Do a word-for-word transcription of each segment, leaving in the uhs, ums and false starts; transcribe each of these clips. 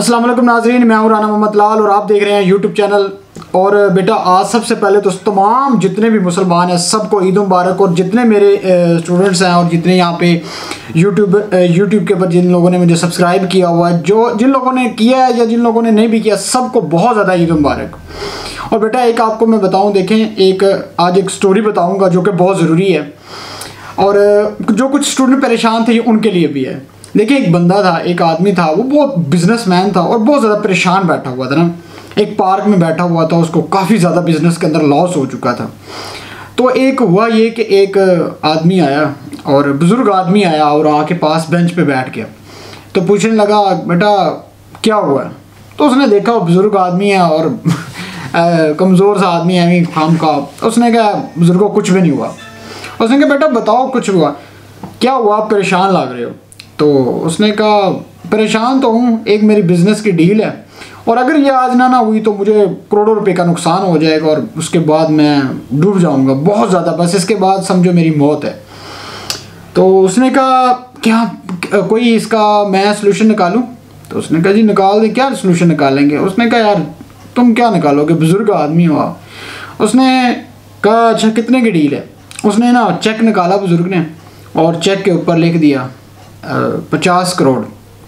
अस्सलाम वालेकुम नाज़रीन, मैं हूं राना मोहम्मद लाल और आप देख रहे हैं यूट्यूब चैनल। और बेटा आज सबसे पहले तो तमाम जितने भी मुसलमान हैं सबको ईद मुबारक। और जितने मेरे स्टूडेंट्स हैं और जितने यहाँ पे यूट्यूब यूट्यूब के ऊपर जिन लोगों ने मुझे सब्सक्राइब किया हुआ है, जो जिन लोगों ने किया है या जिन लोगों ने नहीं भी किया, सबको बहुत ज़्यादा ईद मुबारक। और बेटा एक आपको मैं बताऊँ, देखें एक आज एक स्टोरी बताऊँगा जो कि बहुत ज़रूरी है और जो कुछ स्टूडेंट परेशान थे उनके लिए भी है। देखिए एक बंदा था, एक आदमी था, वो बहुत बिजनेसमैन था और बहुत ज़्यादा परेशान बैठा हुआ था ना। एक पार्क में बैठा हुआ था, उसको काफ़ी ज़्यादा बिजनेस के अंदर लॉस हो चुका था। तो एक हुआ ये कि एक आदमी आया और बुज़ुर्ग आदमी आया और आके पास बेंच पे बैठ गया। तो पूछने लगा, बेटा क्या हुआ है? तो उसने देखा वो बुज़ुर्ग आदमी है और कमज़ोर सा आदमी है खाम का। उसने कहा बुज़ुर्गों कुछ भी नहीं हुआ। उसने कहा बेटा बताओ कुछ हुआ, क्या हुआ, आप परेशान लग रहे हो? तो उसने कहा परेशान तो हूँ, एक मेरी बिज़नेस की डील है और अगर ये आज ना ना हुई तो मुझे करोड़ों रुपए का नुकसान हो जाएगा और उसके बाद मैं डूब जाऊँगा बहुत ज़्यादा, बस इसके बाद समझो मेरी मौत है। तो उसने कहा क्या कोई इसका मैं सलूशन निकालूं? तो उसने कहा जी निकाल दे, क्या सलूशन निकालेंगे? उसने कहा यार तुम क्या निकालोगे, बुज़ुर्ग आदमी हो आप। उसने कहा अच्छा कितने की डील है? उसने ना चेक निकाला बुज़ुर्ग ने और चेक के ऊपर लिख दिया पचास करोड़।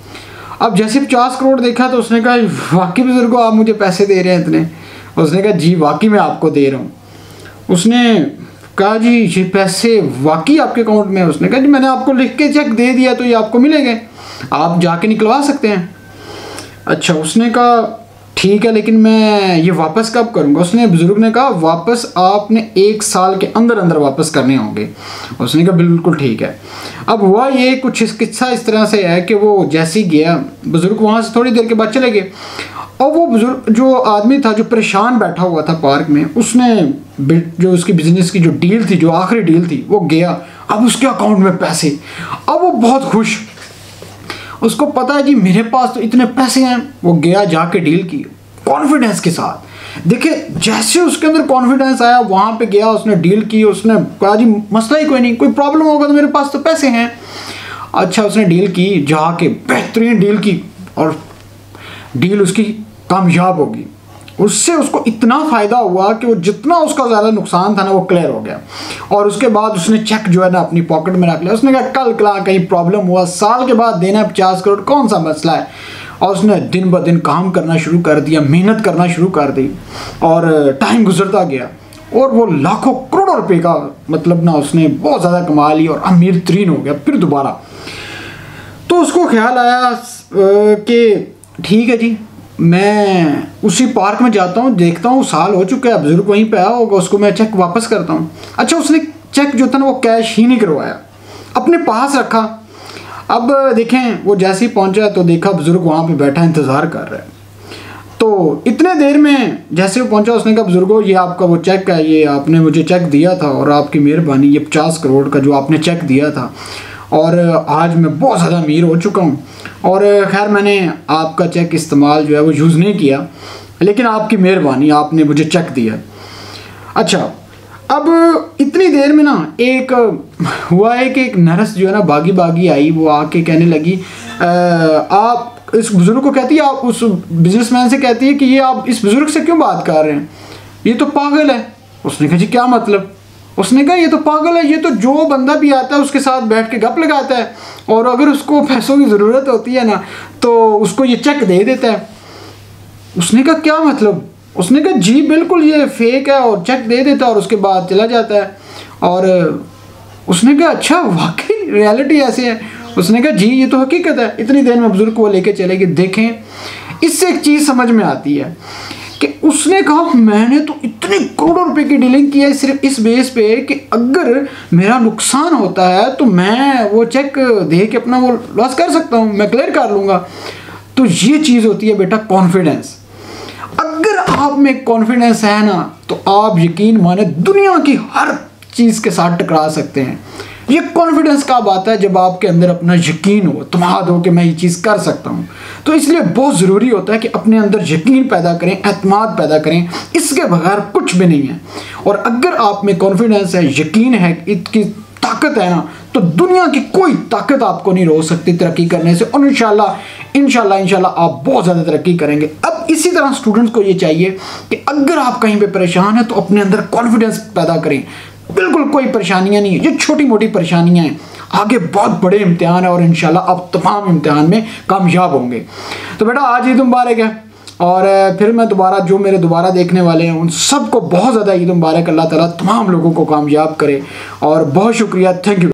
अब जैसे पचास करोड़ देखा तो उसने कहा वाकई बुजुर्गो आप मुझे पैसे दे रहे हैं इतने? उसने कहा जी वाकई मैं आपको दे रहा हूँ। उसने कहा जी ये पैसे वाकई आपके अकाउंट में? उसने कहा जी मैंने आपको लिख के चेक दे दिया तो ये आपको मिलेंगे, आप जाके निकलवा सकते हैं। अच्छा उसने कहा ठीक है लेकिन मैं ये वापस कब करूँगा? उसने बुज़ुर्ग ने कहा वापस आपने एक साल के अंदर अंदर वापस करने होंगे। उसने कहा बिल्कुल ठीक है। अब हुआ ये कुछ इस किस्सा इस तरह से है कि वो जैसे ही गया, बुज़ुर्ग वहाँ से थोड़ी देर के बाद चले गए और वो बुज़ुर्ग जो आदमी था जो परेशान बैठा हुआ था पार्क में, उसने जो उसकी बिज़नेस की जो डील थी, जो आखिरी डील थी, वो गया। अब उसके अकाउंट में पैसे, अब वो बहुत खुश, उसको पता है जी मेरे पास तो इतने पैसे हैं। वो गया जाके डील की कॉन्फिडेंस के साथ। देखिए जैसे उसके अंदर कॉन्फिडेंस आया, वहाँ पे गया, उसने डील की, उसने कहा जी मसला ही कोई नहीं, कोई प्रॉब्लम होगा तो मेरे पास तो पैसे हैं। अच्छा उसने डील की, जाके बेहतरीन डील की और डील उसकी कामयाब होगी। उससे उसको इतना फ़ायदा हुआ कि वो जितना उसका ज़्यादा नुकसान था ना वो क्लियर हो गया। और उसके बाद उसने चेक जो है ना अपनी पॉकेट में रख लिया। उसने कहा कल कला कहीं प्रॉब्लम हुआ, साल के बाद देना है पचास करोड़, कौन सा मसला है। और उसने दिन ब दिन काम करना शुरू कर दिया, मेहनत करना शुरू कर दी और टाइम गुजरता गया और वो लाखों करोड़ों रुपए का मतलब ना उसने बहुत ज़्यादा कमा लिया और अमीर तरीन हो गया। फिर दोबारा तो उसको ख्याल आया कि ठीक है जी मैं उसी पार्क में जाता हूँ, देखता हूँ साल हो चुका है, बुजुर्ग वहीं पे आया होगा, उसको मैं चेक वापस करता हूँ। अच्छा उसने चेक जो था ना वो कैश ही नहीं करवाया, अपने पास रखा। अब देखें वो जैसे ही पहुँचा तो देखा बुजुर्ग वहाँ पे बैठा इंतज़ार कर रहा है। तो इतने देर में जैसे वो पहुँचा उसने कहा बुजुर्गो ये आपका वो चेक है, ये आपने मुझे चेक दिया था और आपकी मेहरबानी, ये पचास करोड़ का जो आपने चेक दिया था और आज मैं बहुत ज़्यादा अमीर हो चुका हूँ और खैर मैंने आपका चेक इस्तेमाल जो है वो यूज़ नहीं किया, लेकिन आपकी मेहरबानी, आपने मुझे चेक दिया। अच्छा अब इतनी देर में ना एक हुआ है कि एक नर्स जो है ना बागी बागी आई, वो आके कहने लगी आ, आप इस बुज़ुर्ग को कहती है, आप उस बिजनेसमैन से कहती है कि ये आप इस बुज़ुर्ग से क्यों बात कर रहे हैं, ये तो पागल है। उसने कहा जी क्या मतलब? उसने कहा ये तो पागल है, ये तो जो बंदा भी आता है उसके साथ बैठ के गप लगाता है और अगर उसको पैसों की ज़रूरत होती है ना तो उसको ये चेक दे देता है। उसने कहा क्या मतलब? उसने कहा जी बिल्कुल ये फेक है और चेक दे देता है और उसके बाद चला जाता है। और उसने कहा अच्छा वाकई रियलिटी ऐसे है? उसने कहा जी ये तो हकीकत है। इतनी देर में बुजुर्ग को लेके चले गए। देखें इससे एक चीज़ समझ में आती है कि उसने कहा मैंने तो इतने करोड़ों रुपए की डीलिंग की है सिर्फ इस बेस पे कि अगर मेरा नुकसान होता है तो मैं वो चेक दे के अपना वो लॉस कर सकता हूँ, मैं क्लियर कर लूँगा। तो ये चीज़ होती है बेटा कॉन्फिडेंस। अगर आप में कॉन्फिडेंस है ना तो आप यकीन माने दुनिया की हर चीज़ के साथ टकरा सकते हैं। ये कॉन्फिडेंस कब आता है? जब आपके अंदर अपना यकीन हो, तुम्हाद हो कि मैं ये चीज़ कर सकता हूँ। तो इसलिए बहुत ज़रूरी होता है कि अपने अंदर यकीन पैदा करें, एतमाद पैदा करें, इसके बगैर कुछ भी नहीं है। और अगर आप में कॉन्फिडेंस है, यकीन है, इसकी ताकत है ना, तो दुनिया की कोई ताकत आपको नहीं रोक सकती तरक्की करने से, और इंशाल्लाह इंशाल्लाह इंशाल्लाह आप बहुत ज़्यादा तरक्की करेंगे। अब इसी तरह स्टूडेंट्स को ये चाहिए कि अगर आप कहीं पे परेशान हैं तो अपने अंदर कॉन्फिडेंस पैदा करें। बिल्कुल कोई परेशानियां नहीं है, ये छोटी मोटी परेशानियां हैं, आगे बहुत बड़े इम्तिहान है और इंशाल्लाह आप तमाम इम्तिहान में कामयाब होंगे। तो बेटा आज ईद मुबारक है, और फिर मैं दोबारा जो मेरे दोबारा देखने वाले हैं उन सबको बहुत ज़्यादा ईद मुबारक। अल्लाह ताला तमाम लोगों को कामयाब करे, और बहुत शुक्रिया, थैंक यू।